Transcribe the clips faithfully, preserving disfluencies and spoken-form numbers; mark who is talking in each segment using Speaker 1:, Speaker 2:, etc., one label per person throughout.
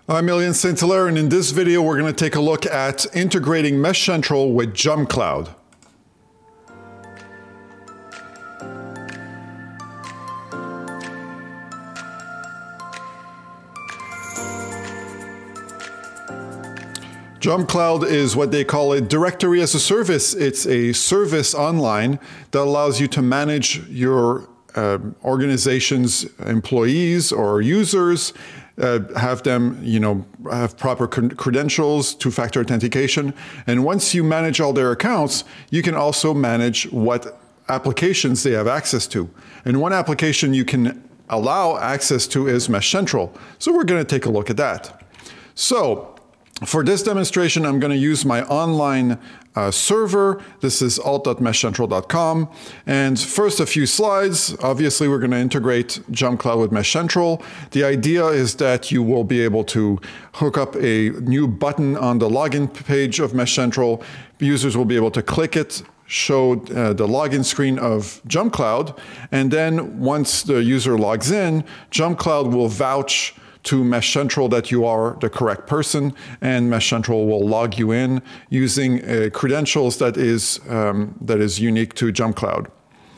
Speaker 1: I'm MeshCentral, and in this video we're going to take a look at integrating MeshCentral with JumpCloud. JumpCloud is what they call a directory as a service. It's a service online that allows you to manage your uh, organization's employees or users, uh, have them, you know, have proper credentials, two-factor authentication. And once you manage all their accounts, you can also manage what applications they have access to. And one application you can allow access to is MeshCentral. So we're going to take a look at that. So for this demonstration, I'm going to use my online uh, server. This is alt dot mesh central dot com. And first, a few slides. Obviously, we're going to integrate JumpCloud with MeshCentral. The idea is that you will be able to hook up a new button on the login page of MeshCentral. Users will be able to click it, show uh, the login screen of JumpCloud. And then once the user logs in, JumpCloud will vouch to MeshCentral that you are the correct person, and MeshCentral will log you in using uh, credentials that is, um, that is unique to JumpCloud.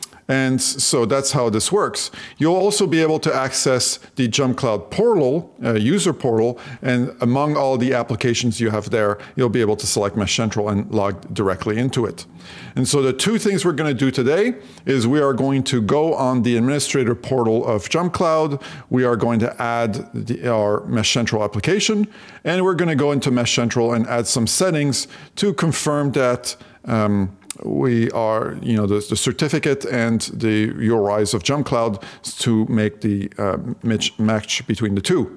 Speaker 1: And so that's how this works. You'll also be able to access the JumpCloud portal, uh, user portal, and among all the applications you have there, you'll be able to select MeshCentral and log directly into it. And so the two things we're going to do today is we are going to go on the administrator portal of JumpCloud. We are going to add the, our MeshCentral application, and we're going to go into MeshCentral and add some settings to confirm that um, we are, you know, the, the certificate and the U R Is of JumpCloud to make the uh, match between the two.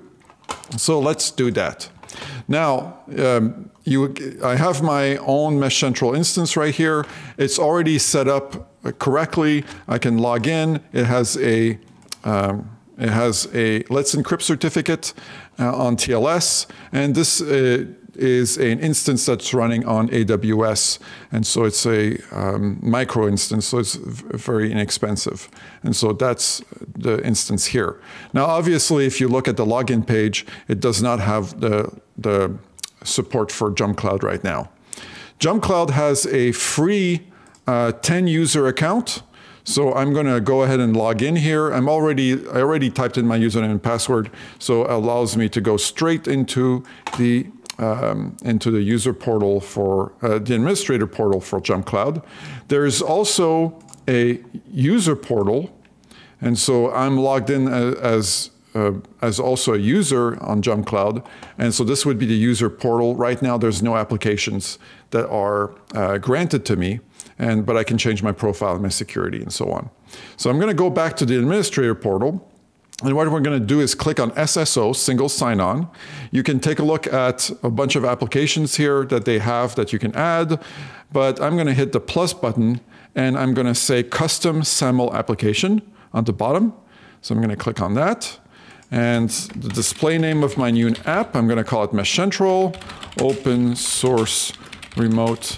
Speaker 1: So let's do that. Now, um, you, I have my own MeshCentral instance right here. It's already set up correctly. I can log in. It has a, um, it has a Let's Encrypt certificate uh, on T L S, and this uh, is an instance that's running on A W S, and so it's a um, micro instance, so it's very inexpensive. And so that's the instance here. Now, obviously, if you look at the login page, it does not have the, the support for JumpCloud right now. JumpCloud has a free uh, ten user account. So I'm going to go ahead and log in here. I'm already, I already typed in my username and password, so it allows me to go straight into the Um, into the user portal for uh, the administrator portal for JumpCloud. There's also a user portal, and so I'm logged in as as, uh, as also a user on JumpCloud, and so this would be the user portal. Right now, there's no applications that are uh, granted to me, and but I can change my profile and my security and so on. So I'm going to go back to the administrator portal. And what we're going to do is click on S S O, single sign-on. You can take a look at a bunch of applications here that they have that you can add, but I'm going to hit the plus button, and I'm going to say custom SAML application on the bottom. So I'm going to click on that. And the display name of my new app, I'm going to call it MeshCentral, open source remote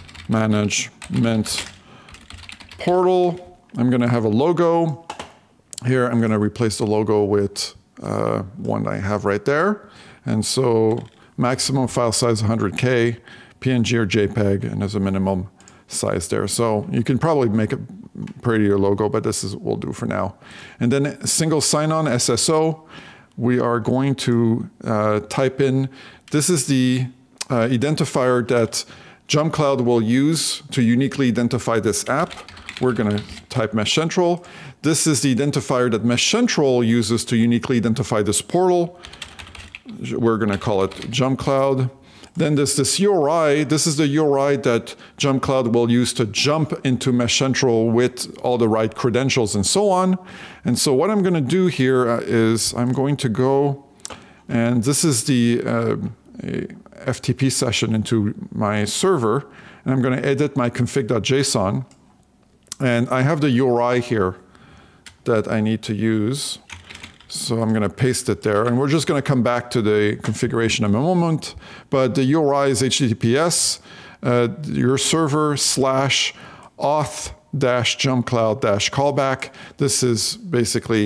Speaker 1: management portal. I'm going to have a logo. Here, I'm going to replace the logo with uh, one I have right there. And so maximum file size one hundred K, P N G or JPEG, and there's a minimum size there. So you can probably make a prettier logo, but this is will do for now. And then single sign-on, S S O, we are going to uh, type in, this is the uh, identifier that JumpCloud will use to uniquely identify this app. We're going to type MeshCentral. This is the identifier that MeshCentral uses to uniquely identify this portal. We're going to call it JumpCloud. Then there's this U R I. This is the U R I that JumpCloud will use to jump into MeshCentral with all the right credentials and so on. And so what I'm going to do here is I'm going to go, and this is the uh, F T P session into my server, and I'm going to edit my config dot JSON. And I have the U R I here that I need to use. So I'm going to paste it there. And we're just going to come back to the configuration in a moment. But the U R I is H T T P S, uh, your server slash auth dash JumpCloud dash callback. This is basically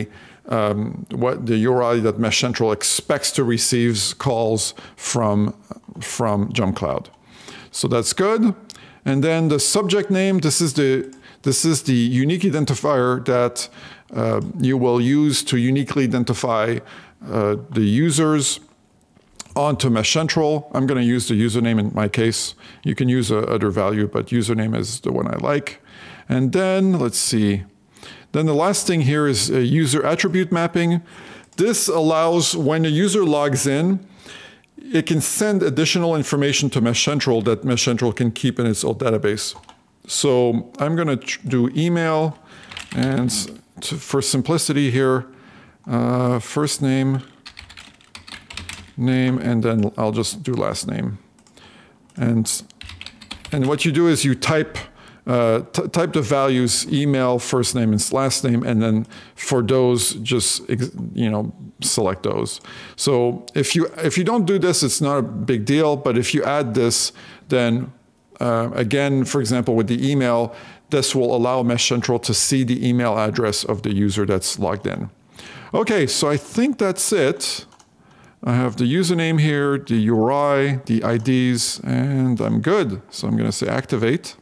Speaker 1: um, what the U R I that MeshCentral expects to receive calls from, from JumpCloud. So that's good. And then the subject name, this is the, this is the unique identifier that uh, you will use to uniquely identify uh, the users onto MeshCentral. I'm going to use the username in my case. You can use a other value, but username is the one I like. And then, let's see. Then the last thing here is a user attribute mapping. This allows, when a user logs in, it can send additional information to MeshCentral that MeshCentral can keep in its own database. So I'm going to do email, and to, for simplicity here, uh, first name, name, and then I'll just do last name. And, and what you do is you type Uh, type the values, email, first name, and last name, and then for those, just you know, select those. So if you if you don't do this, it's not a big deal. But if you add this, then uh, again, for example, with the email, this will allow MeshCentral to see the email address of the user that's logged in. Okay, so I think that's it. I have the username here, the U R I, the I Ds, and I'm good. So I'm going to say activate.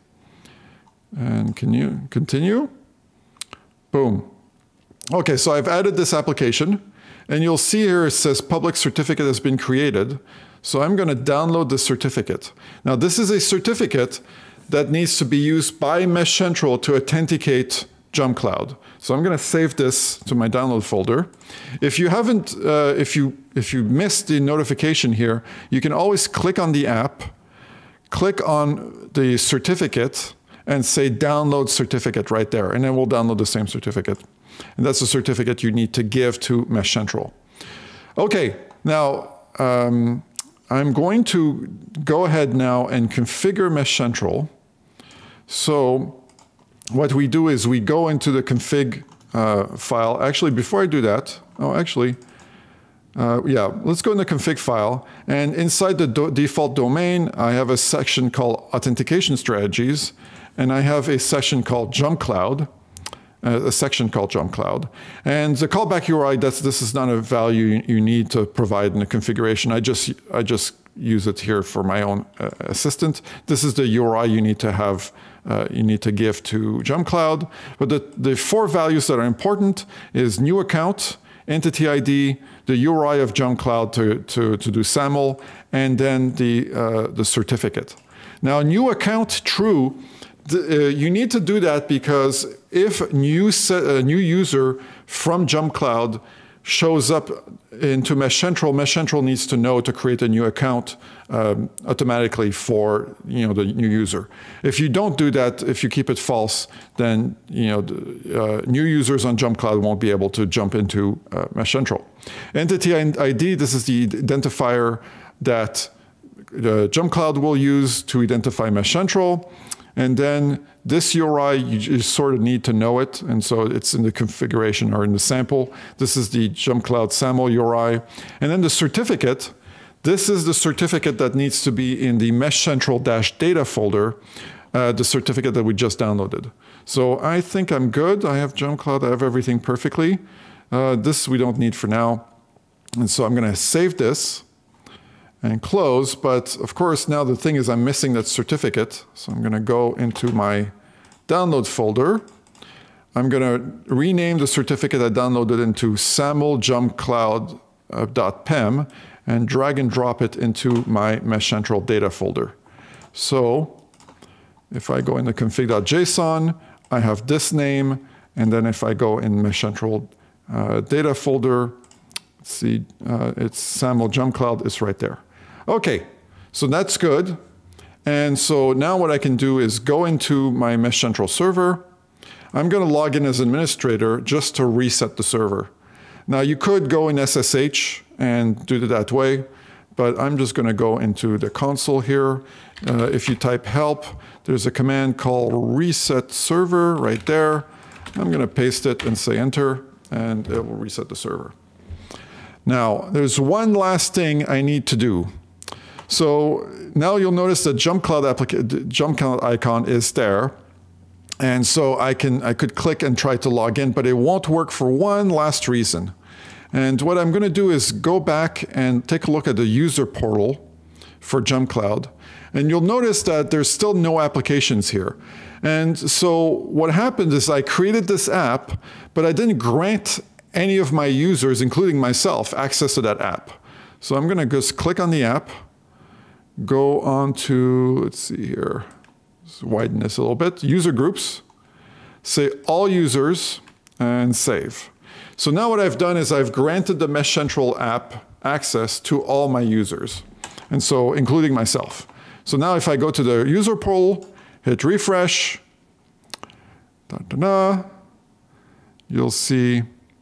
Speaker 1: And can you continue? Boom. Okay, so I've added this application, and you'll see here it says public certificate has been created. So I'm going to download this certificate. Now this is a certificate that needs to be used by MeshCentral to authenticate JumpCloud. So I'm going to save this to my download folder. If you haven't, uh, if you if you missed the notification here, you can always click on the app, click on the certificate, and say download certificate right there, and then we'll download the same certificate. And that's the certificate you need to give to MeshCentral. Okay, now um, I'm going to go ahead now and configure MeshCentral. So what we do is we go into the config uh, file. Actually, before I do that, oh, actually, uh, yeah, let's go in the config file. And inside the do default domain, I have a section called Authentication Strategies. And I have a section called JumpCloud, uh, a section called JumpCloud. And the callback U R I, that's, this is not a value you, you need to provide in the configuration. I just, I just use it here for my own uh, assistant. This is the U R I you need to have, uh, you need to give to JumpCloud. But the, the four values that are important is new account, entity I D, the U R I of JumpCloud to, to, to do SAML, and then the, uh, the certificate. Now, new account true, The, uh, you need to do that because if new a new user from JumpCloud shows up into MeshCentral, MeshCentral needs to know to create a new account um, automatically for you know the new user. If you don't do that, if you keep it false, then you know the, uh, new users on JumpCloud won't be able to jump into uh, MeshCentral. Entity I D, this is the identifier that the JumpCloud will use to identify MeshCentral. And then this U R I, you just sort of need to know it. And so it's in the configuration or in the sample. This is the JumpCloud SAML U R I. And then the certificate, this is the certificate that needs to be in the MeshCentral-data folder, uh, the certificate that we just downloaded. So I think I'm good. I have JumpCloud, I have everything perfectly. Uh, this we don't need for now. And so I'm going to save this and close, but of course now the thing is I'm missing that certificate. So I'm going to go into my download folder. I'm going to rename the certificate I downloaded into SAML JumpCloud dot P E M and drag and drop it into my MeshCentral data folder. So if I go into config dot JSON, I have this name, and then if I go in MeshCentral uh, data folder, let's see, uh, it's SAML JumpCloud is right there. Okay, so that's good. And so now what I can do is go into my MeshCentral server. I'm going to log in as administrator just to reset the server. Now you could go in S S H and do it that way, but I'm just going to go into the console here. Uh, if you type help, there's a command called reset server right there. I'm going to paste it and say enter, and it will reset the server. Now, there's one last thing I need to do. So now you'll notice the JumpCloud, JumpCloud icon is there. And so I can I could click and try to log in, but it won't work for one last reason. And what I'm going to do is go back and take a look at the user portal for JumpCloud. And you'll notice that there's still no applications here. And so what happened is I created this app, but I didn't grant any of my users, including myself, access to that app. So I'm going to just click on the app, go on to, let's see here, let's widen this a little bit, user groups, say all users, and save. So now what I've done is I've granted the MeshCentral app access to all my users, and so including myself. So now if I go to the user portal, hit refresh, da, da, da, you'll see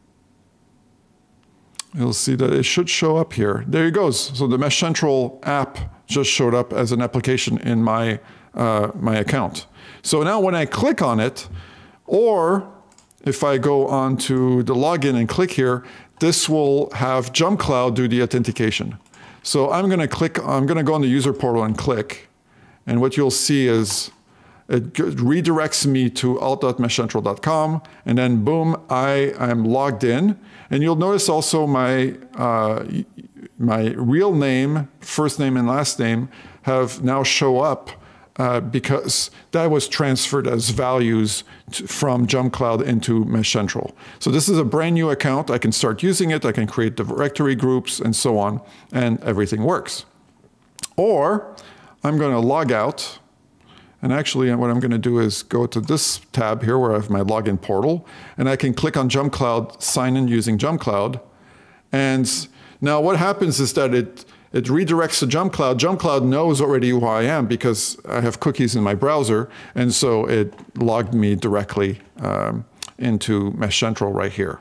Speaker 1: you'll see that it should show up here. There it goes. So the MeshCentral app just showed up as an application in my uh, my account. So now when I click on it, or if I go on to the login and click here, this will have JumpCloud do the authentication. So I'm going to click, I'm going to go on the user portal and click. And what you'll see is it redirects me to alt dot meshcentral dot com. And then boom, I am logged in. And you'll notice also my, uh, my real name, first name and last name have now show up Uh, because that was transferred as values to, from JumpCloud into MeshCentral. So this is a brand new account. I can start using it. I can create directory groups and so on, and everything works. Or I'm going to log out. And actually, what I'm going to do is go to this tab here where I have my login portal, and I can click on JumpCloud, sign in using JumpCloud. And now what happens is that it It redirects to JumpCloud. JumpCloud knows already who I am because I have cookies in my browser, and so it logged me directly um, into MeshCentral right here.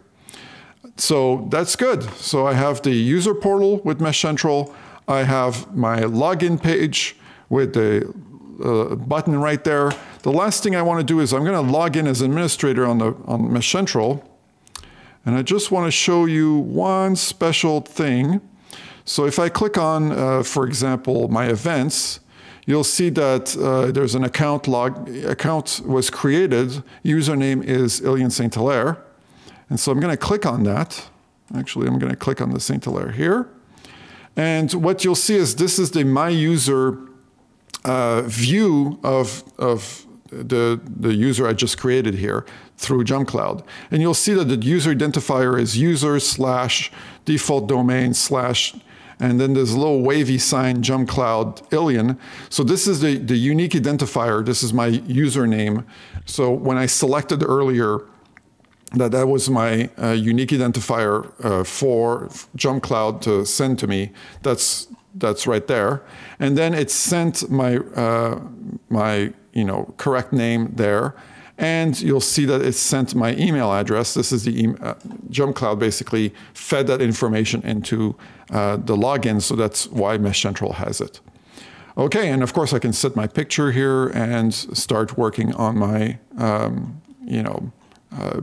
Speaker 1: So that's good. So I have the user portal with MeshCentral. I have my login page with the uh, button right there. The last thing I want to do is I'm going to log in as administrator on the on MeshCentral, and I just want to show you one special thing. So if I click on, uh, for example, my events, you'll see that uh, there's an account log, account was created. Username is Ilian Saint Hilaire. And so I'm going to click on that. Actually, I'm going to click on the Saint Hilaire here. And what you'll see is this is the My User uh, view of, of the, the user I just created here through JumpCloud. And you'll see that the user identifier is user slash default domain slash, and then there's a little wavy sign, JumpCloud Ilian. So this is the, the unique identifier. This is my username. So when I selected earlier that that was my uh, unique identifier uh, for JumpCloud to send to me, that's, that's right there. And then it sent my, uh, my you know, correct name there. And you'll see that it sent my email address. This is the e uh, JumpCloud basically fed that information into uh, the login, so that's why MeshCentral has it. Okay, and of course I can set my picture here and start working on my, um, you know, uh,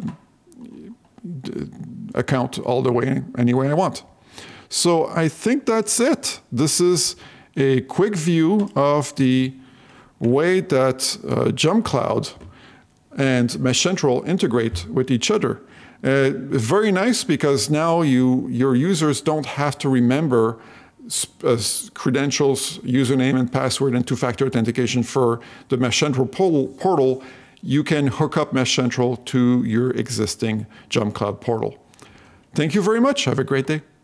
Speaker 1: account all the way, any way I want. So I think that's it. This is a quick view of the way that uh, JumpCloud and MeshCentral integrate with each other. Uh, very nice because now you, your users don't have to remember uh, credentials, username and password and two-factor authentication for the MeshCentral portal. You can hook up MeshCentral to your existing JumpCloud portal. Thank you very much. Have a great day.